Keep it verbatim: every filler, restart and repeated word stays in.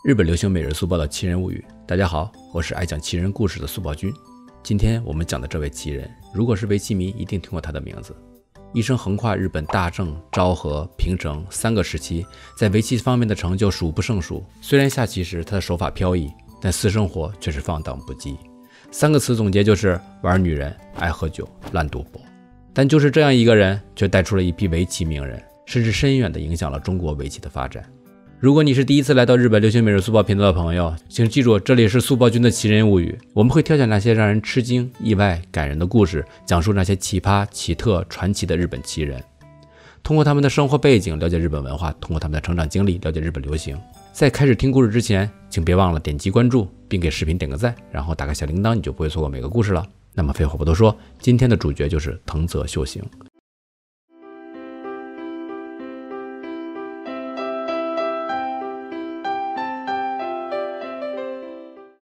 日本流行每日速报的奇人物语。大家好，我是爱讲奇人故事的速报君。今天我们讲的这位奇人，如果是围棋迷一定听过他的名字。一生横跨日本大正、昭和、平成三个时期，在围棋方面的成就数不胜数。虽然下棋时他的手法飘逸，但私生活却是放荡不羁。三个词总结就是玩女人、爱喝酒、烂赌博。但就是这样一个人，却带出了一批围棋名人，甚至深远地影响了中国围棋的发展。如果你是第一次来到日本流行每日速报频道的朋友，请记住，这里是速报君的奇人物语。我们会挑选那些让人吃惊、意外、感人的故事，讲述那些奇葩、奇特、传奇的日本奇人，通过他们的生活背景了解日本文化，通过他们的成长经历了解日本流行。在开始听故事之前，请别忘了点击关注，并给视频点个赞，然后打开小铃铛，你就不会错过每个故事了。那么废话不多说，今天的主角就是藤泽秀行。